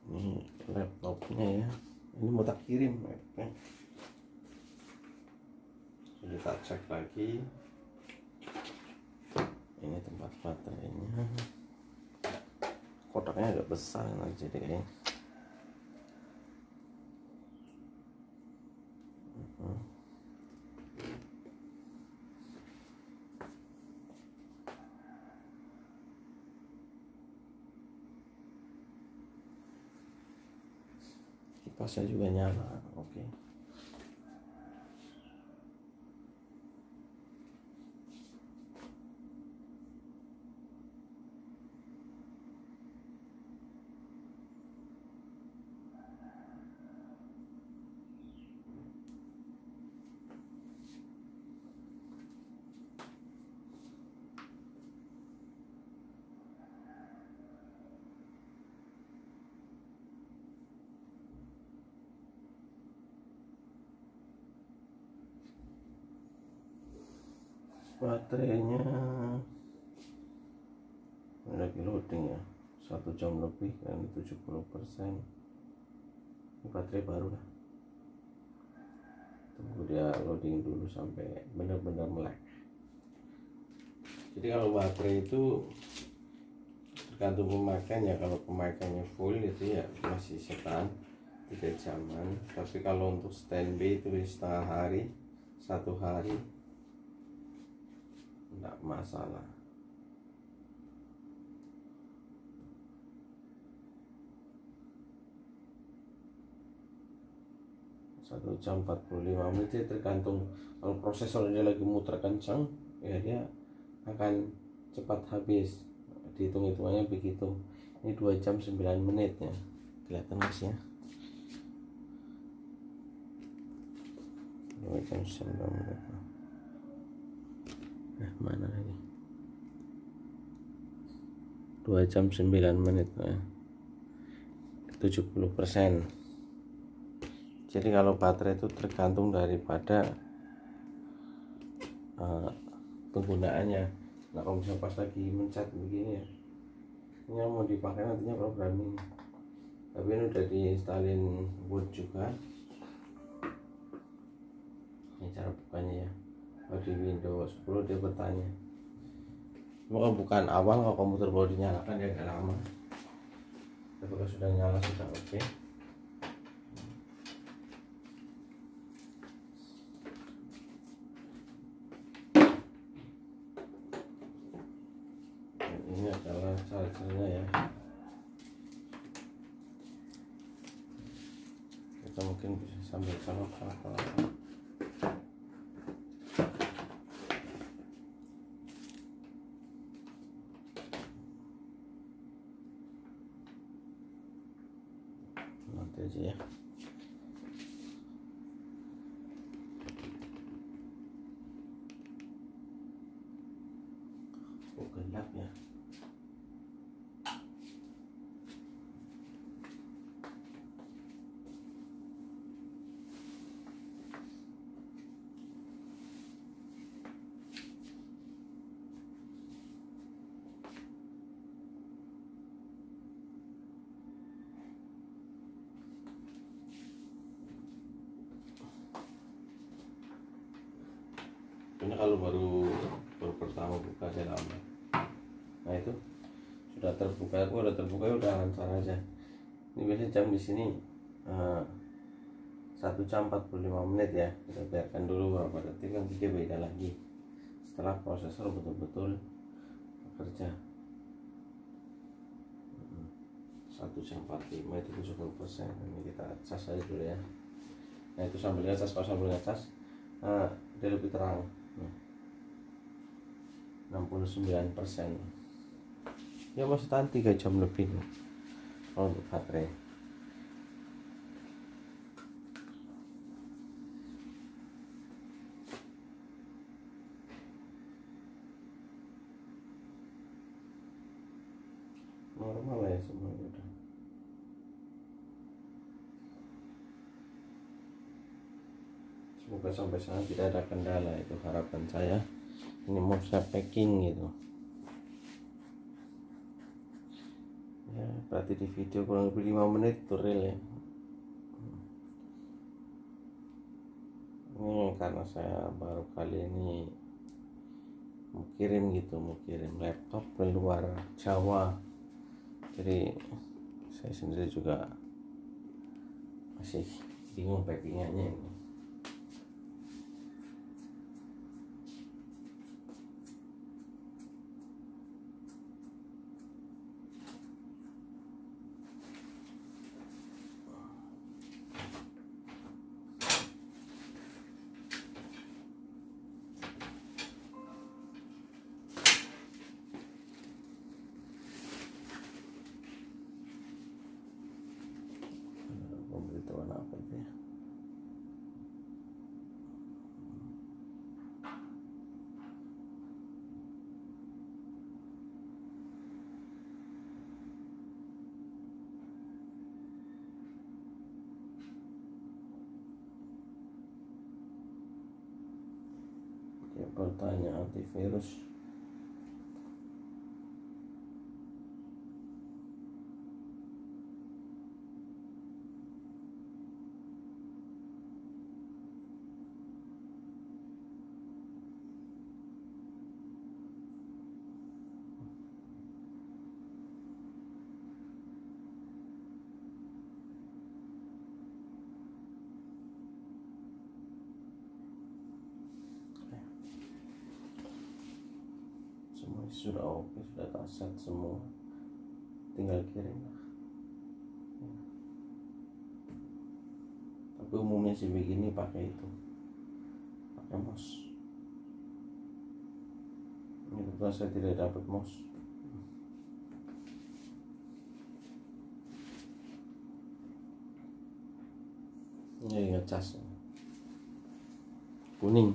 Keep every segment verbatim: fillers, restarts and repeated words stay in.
Ini laptopnya ya, ini mau tak kirim laptopnya. Jadi tak cek lagi, ini tempat baterainya, kotaknya agak besar jadi kayaknya. Kipasnya juga nyala, oke. Okay. Baterainya lagi loading ya, satu jam lebih kan, tujuh puluh persen. Ini baterai baru lah, tunggu dia loading dulu sampai benar-benar melek. Jadi kalau baterai itu tergantung pemakaiannya. Kalau pemakaiannya full itu ya masih setan tiga jaman, tapi kalau untuk standby itu setengah hari, satu hari enggak masalah. Satu jam empat puluh lima menit ya, tergantung. Kalau prosesornya lagi muter kencang ya dia akan cepat habis, dihitung-hitungannya begitu. Ini dua jam sembilan menit ya, kelihatan mas ya, dua jam sembilan menit. Nah mana lagi, dua jam sembilan menit ya, tujuh puluh persen. Jadi kalau baterai itu tergantung daripada uh, penggunaannya. Nah kalau misalnya pas lagi mencet begini ya, ini yang mau dipakai nantinya program ini, tapi ini udah diinstalin Word juga. Ini cara bukanya ya. Kalau di Windows sepuluh dia bertanya, maka bukan awal kalau komputer baru dinyalakan dia agak lama, tapi kalau sudah nyala sudah oke. Okay. Ini adalah chargernya ya, kita mungkin bisa sambil colok-colok. Nanti aja ya. Oh gelap ya. Ini kalau baru baru pertama buka saya lama. Nah itu sudah terbuka, aku udah terbuka udah lancar aja. Ini biasanya jam di sini uh, satu jam empat puluh lima menit ya. Kita biarkan dulu beberapa detik, nanti dia beda lagi setelah prosesor betul-betul bekerja. Satu jam empat puluh lima itu tujuh puluh persen. Ini kita cas aja dulu ya. Nah itu sambil ngecas, kalau sambil ngecas uh, dia lebih terang. enam puluh sembilan persen ya, masih tahan tiga jam lebih nih kalau untuk baterai. Normal ya semuanya udah. Semoga sampai sana tidak ada kendala, itu harapan saya. Ini mau saya packing gitu ya, berarti di video kurang lebih lima menit itu real ya. Ini karena saya baru kali ini mau kirim gitu, mau kirim laptop ke luar Jawa, jadi saya sendiri juga masih bingung packingannya ini. Pemberitahuan apa itu ya? Dia bertanya antivirus. Semua sudah oke, sudah terset semua, tinggal kirim lah. Ya. Tapi umumnya sih begini, pakai itu, pakai mouse. Ini kebetulan saya tidak dapat mouse. Ini ngecas kuning.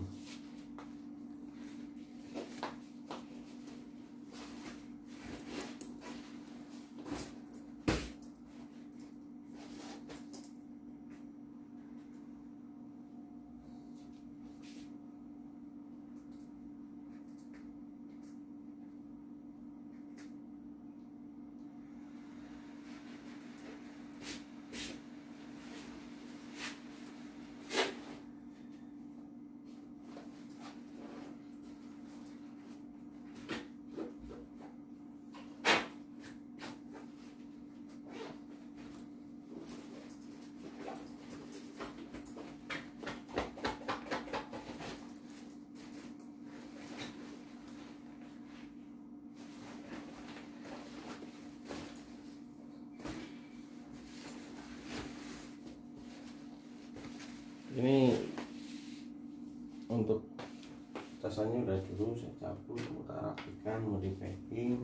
Ini untuk casannya udah dulu saya cabut, mau tak rapikan, mau di packing.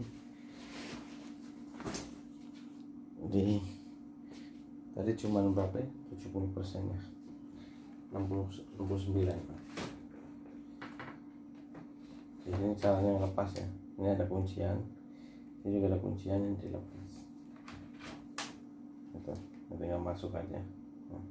Jadi tadi cuma berapa ya? tujuh puluh persen ya, enam puluh sembilan. Ini caranya lepas ya. Ini ada kuncian, ini juga ada kuncian yang dilepas. Itu tinggal masuk aja. Nah,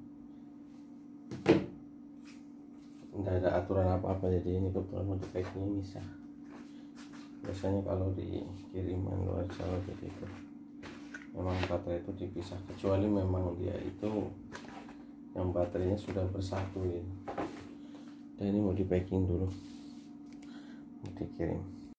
nggak ada aturan apa-apa, jadi ini kebetulan untuk packingnya bisa. Biasanya kalau di kiriman luar Jawa begitu, memang baterai itu dipisah, kecuali memang dia itu yang baterainya sudah bersatu ya. Dan ini mau di packing dulu, mau dikirim.